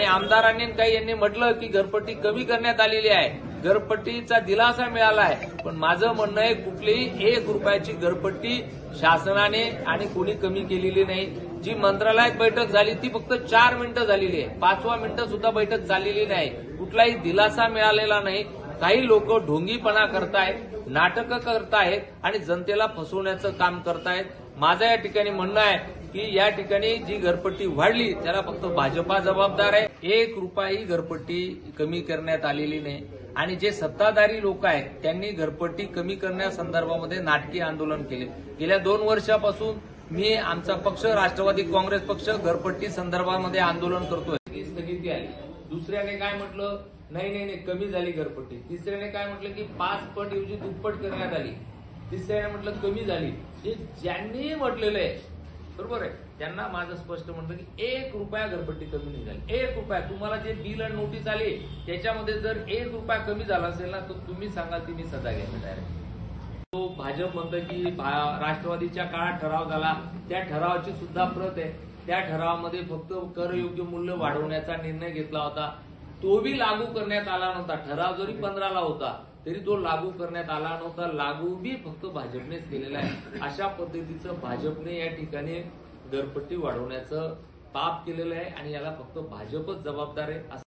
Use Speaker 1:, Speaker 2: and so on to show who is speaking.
Speaker 1: आमदारांनी काही यांनी म्हटलं की घरपट्टी कमी करण्यात आलेली आहे, घरपट्टीचा दिलासा मिळाला आहे, पण माझं म्हणणं आहे कुठलीही 1 रुपयाची घरपट्टी शासनाने आणि कोणी कमी केलेली नाही। जी मंत्रालयात बैठक झाली ती फक्त 4 मिनिटं झालेली आहे, 5व्या मिनिटं सुद्धा बैठक झालेली नाही, कुठलाही दिलासा मिळालेला नाही। काही लोक ढोंगीपणा करतायत, नाटकं करतायत आणि जनतेला फसवण्याचं काम करतायत। माझं या ठिकाणी म्हणणं आहे की या ठिकाणी जी घरपट्टी वाढली त्याला फक्त भाजपा जबाबदार आहे। 1 रुपयाही घरपट्टी कमी करण्यात आलेली नाही आणि जे सत्ताधारी लोक आहेत त्यांनी घरपट्टी कमी करण्यासंदर्भामध्ये नाटकी आंदोलन केले। गेल्या 2 वर्षापासून मी आमचा पक्ष राष्ट्रवादी काँग्रेस पक्ष घरपट्टी संदर्भामध्ये आंदोलन करतोय। स्थगिती आली, दुसऱ्याने काय म्हटलं नाही कमी झाली घरपट्टी, तिसऱ्याने काय म्हटलं की 5 पट ऐवजी दुप्पट करण्यात आली, तिसऱ्याने म्हटलं कमी झाली। हे ज्यांनी म्हटलेलं आहे बरोबर आहे त्यांना माझं स्पष्ट म्हणतं की 1 रुपया घरपट्टी कमी नाही झाली। 1 रुपया तुम्हाला जे बिल आणि नोटीस आली त्याच्यामध्ये जर 1 रुपया कमी झाला असेल ना तर तुम्ही सांगाल ती मी सजा घ्यायला तयार आहे। तो भाजप म्हणतं की राष्ट्रवादीच्या काळात ठराव झाला, त्या ठरावाची सुद्धा प्रत आहे, त्या ठरावामध्ये फक्त करयोग्य मूल्य वाढवण्याचा निर्णय घेतला होता, तो बी लागू करण्यात आला नव्हता। ठराव जरी 15ला होता तरी तो लागू करण्यात आला नव्हता, लागू बी फक्त भाजपनेच केलेला आहे। अशा पद्धतीचं भाजपने या ठिकाणी घरपट्टी वाढवण्याचं पाप केलेलं आहे आणि याला फक्त भाजपच जबाबदार आहे।